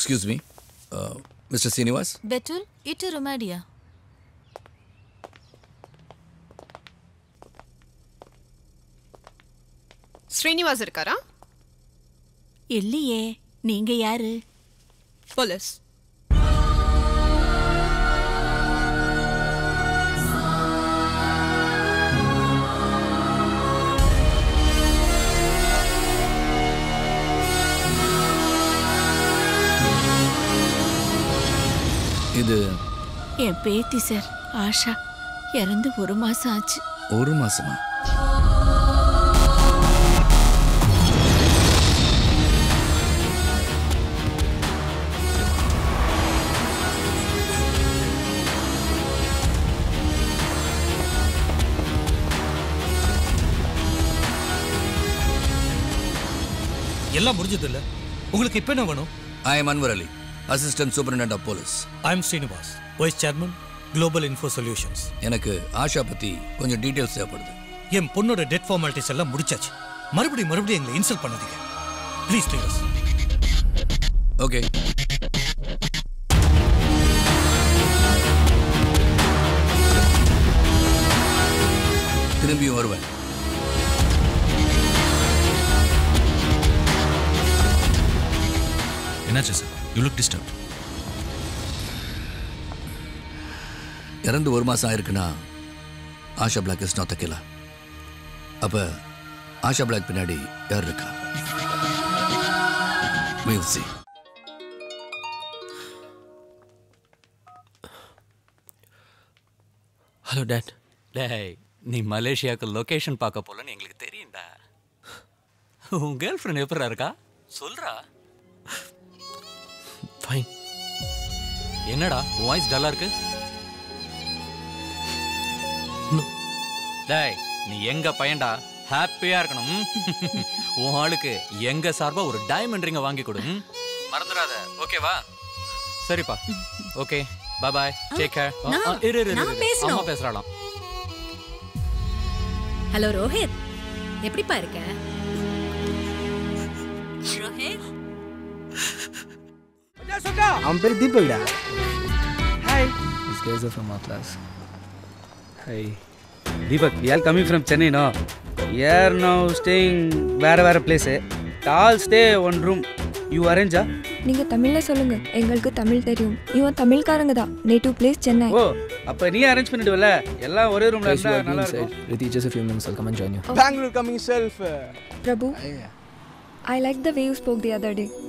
Excuse me, Mr. Srinivas? Betul, itu rumah dia. Srinivas irkara? இல்லையே, நீங்க யாரு? Police. இது என் பேத்தி சார், ஆஷா. இறந்து 1 மாசம் ஆச்சு. 1 மாசமா? எல்லாம் முடிஞ்சது இல்ல? உங்களுக்கு இப்ப என்ன வேணும்? I am Anwar Ali, Assistant Superintendent of Police. I am Srinivas, Vice Chairman, Global Info Solutions. எனக்கு ஆஷா பத்தி கொஞ்சம் டீடைல்ஸ் தேவைப்படுது. என் பொண்ணோட டெத் ஃபார்மாலிட்டிஸ் எல்லாம் முடிச்சாச்சு. மறுபடியும் எங்களை இன்சல்ட் பண்ணாதீங்க. Please leave us. ஓகே. திரும்பியும் வருவேன். என்னாச்சு சார்? You look disturbed. இறந்து 1 மாசம் ஆயிருக்குன்னா Asha Black is not the killer. அப்ப ஆஷா பிளாக் பின்னாடி யார் இருக்கா? We will see. Hello dad. டேய், நீ மலேசியாவுக்கு லொகேஷன் பார்க்க போலன்னு எங்களுக்கு தெரியும்டா. உன் கேர்ள் ஃப்ரெண்ட் எப்படா இருக்கா? சொல்றா. ஃபைன். என்னடா உன் வாய்ஸ் டல்லா இருக்கு? டேய், நீ எங்க பையன்டா, ஹாப்பியா இருக்கணும். உன் ஆளுக்கு எங்க சார்பா ஒரு டைமண்ட் ரிங்க வாங்கி கொடு. மறந்துடாத, ஓகேவா? சரிப்பா, okay, bye bye, take care. அம்மா பேசுறாளாம். ஹலோ ரோஹித், எப்படிப்பா இருக்க? Rohit, I'm very Deepak da. Hi. These guys are from our class. Hi. Deepak, we are coming from Chennai, no? We are now staying where place. All stay one room. You arrange? நீங்க தமிழ்ல சொல்லுங்க, எங்களுக்கு தமிழ் தெரியும். இவன் தமிழ்காரங்க தான். Native place Chennai. ஓ, அப்ப நீ arrange பண்ணிடுவல? எல்லாம் ஒரே ரூம்ல இருந்தா நல்லா இருக்கும். With just a few minutes I'll come and join you. Bangalore coming self. Prabhu, I like the way you spoke the other day.